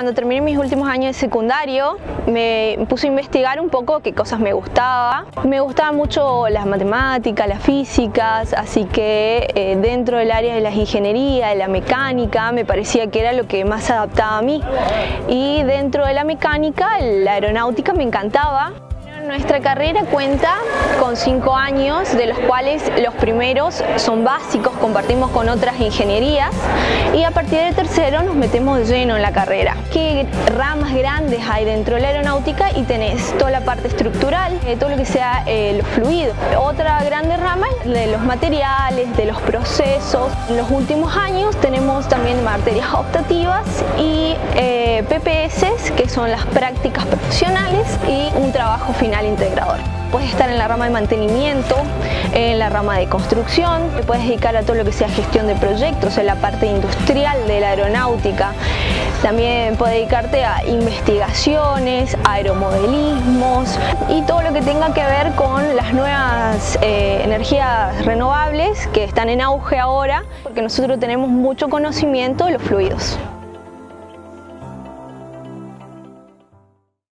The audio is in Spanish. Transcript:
Cuando terminé mis últimos años de secundario, me puse a investigar un poco qué cosas me gustaba. Me gustaban mucho las matemáticas, las físicas, así que dentro del área de las ingenierías, de la mecánica, me parecía que era lo que más se adaptaba a mí. Y dentro de la mecánica, la aeronáutica me encantaba. Nuestra carrera cuenta con 5 años, de los cuales los primeros son básicos, compartimos con otras ingenierías, y a partir del tercero nos metemos de lleno en la carrera. ¿Qué ramas grandes hay dentro de la aeronáutica? Y tenés toda la parte estructural, todo lo que sea los fluidos. Otra grande rama es de los materiales, de los procesos. En los últimos años tenemos también materias optativas y PPS, que son las prácticas profesionales, y un trabajo final integrador. Puedes estar en la rama de mantenimiento, en la rama de construcción, te puedes dedicar a todo lo que sea gestión de proyectos, en la parte industrial de la aeronáutica. También puedes dedicarte a investigaciones, aeromodelismos y todo lo que tenga que ver con las nuevas energías renovables que están en auge ahora, porque nosotros tenemos mucho conocimiento de los fluidos.